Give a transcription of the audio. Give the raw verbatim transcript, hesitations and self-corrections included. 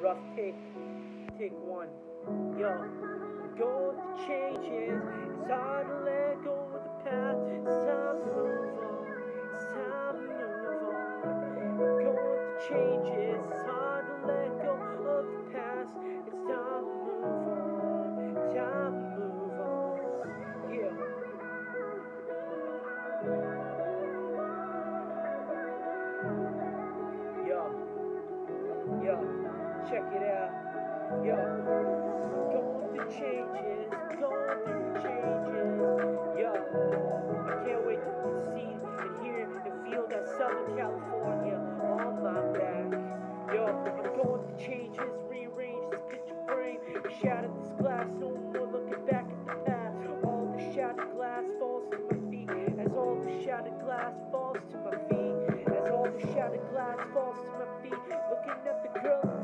rough take, take one. Yo, I'm going to changes. It's hard to let go of the past. It's time to move on. It's time to move on. I'm going to changes. It's hard to let go of the past. It's time to move on. Time to move on. Yeah. Yo, yo, check it out. Yo, I'm going through changes, going through changes. Yo, I can't wait to see and hear and feel that Southern California on my back. Yo, I'm going through changes, rearrange this picture frame, shatter this glass, no more looking back at the past. All the shattered glass falls to my feet, as all the shattered glass falls to my feet, as all the shattered glass falls to my feet. Looking at the girl